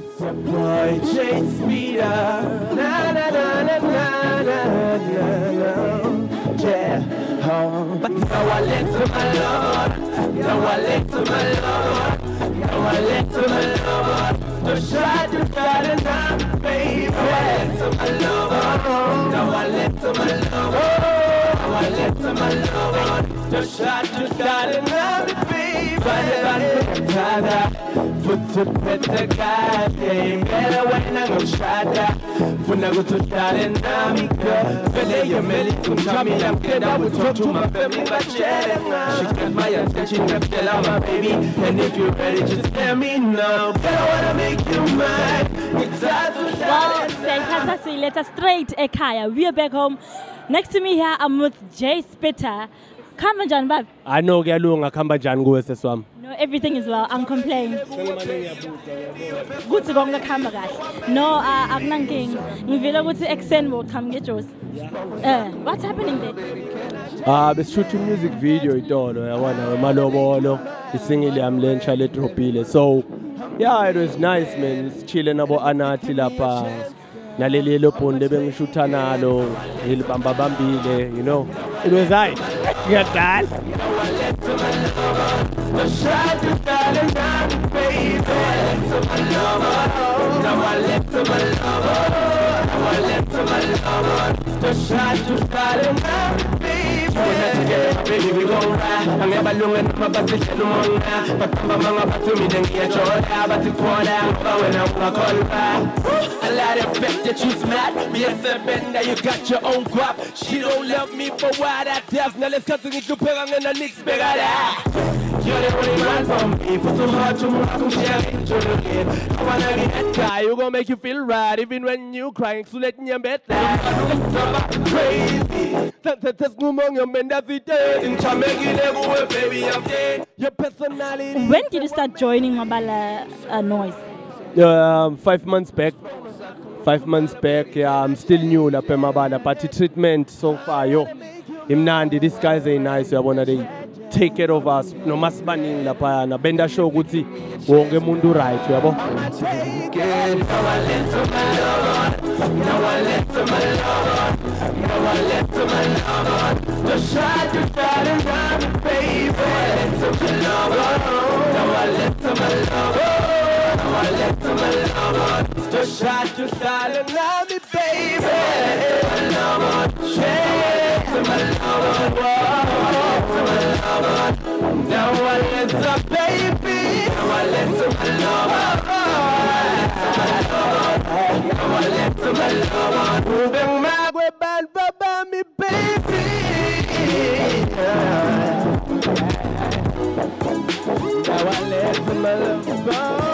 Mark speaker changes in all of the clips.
Speaker 1: It's your boy Jay Speeder. Na na na na na na na. Yeah. But now I let to my Lord. Now I let to my Lord. Now I let to my Lord. The shot you got enough, baby. Now I let to my Lord. Now I let to my Lord. Now I let to my Lord. The shot you got enough, baby. Put to better God, better when I'm gonna try that. When I go to God and I'm good. But you made it to me, I'm good. I would talk to my family, but she got my attention, I feel out my baby. And if you're ready, just let me know. But I wanna make you mine.
Speaker 2: Well, let us straight Ekaya. We are back home. Next to me here, I'm with Jay Spitter. Khamba njani baba?
Speaker 3: I know ngiyalunga khamba njani kuwe seswami.
Speaker 2: No, everything is well. I'm complaining. Kuthi konke khamba kahle. No, akunankinga. Ngivela ukuthi ekseni bochama ngejosi. What's happening there?
Speaker 3: Beshoot music video itolo yabona wemalobolo isingile yami lentsha le dropile. So, yeah, it was nice man. Sichile nabo anathi lapha. Naleli lobonde bengishuta nalo ilibamba bambile, you know. It was right. Ngiyadala.
Speaker 1: Baby, we gon' ride. I'm never looking at my body, no more now. But I'm about to me, then get your out, but it's poured out. But when I call you back, I like the fact that you smart. Me as a bender, you got your own guap. She don't love me for what I does. Now let's cut to get you peg on the next big you're the only man for me. For so hard to move, I'm sharing to the game. I wanna get that
Speaker 3: guy who gon' make you feel right, even when you crying. So let me bet
Speaker 1: crazy.
Speaker 3: That's no more your men that's it.
Speaker 1: In Jamaica, everywhere, baby, I'm dead.
Speaker 3: Your personality.
Speaker 2: When did you start joining Mabala Noise?
Speaker 3: 5 months back. 5 months back, yeah, I'm still new la Mabala, but the treatment so far, yo. Imnandi, these guys are nice, I wanna take care of us. No mas banning la pa na benda show guti wonge mundu right, yabo.
Speaker 1: Just try to start and love me, baby. Now I let the baby. Now I let my lover. Now I let my lover. Moving my way back by me, baby. Now I let my lover.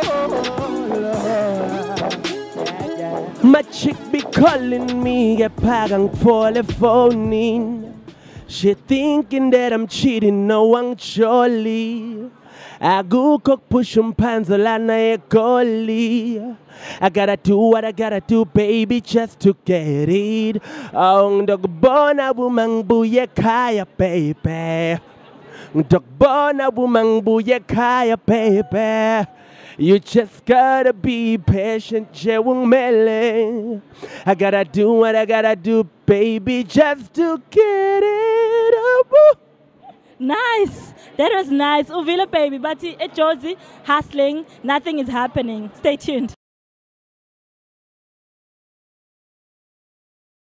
Speaker 3: My chick be calling me, get pagang for the phone in. She thinking that I'm cheating, no I'm surely. I go cook push panzolana e coli. I gotta do what I gotta do, baby, just to get it. Oh, dog bona woman buye kaya, baby. Dog bona woman buye kaya, baby. You just gotta be patient, jewung mele. I gotta do what I gotta do, baby, just to get it up.
Speaker 2: Nice. That was nice. Uvila baby, but Josie hustling, nothing is happening. Stay tuned.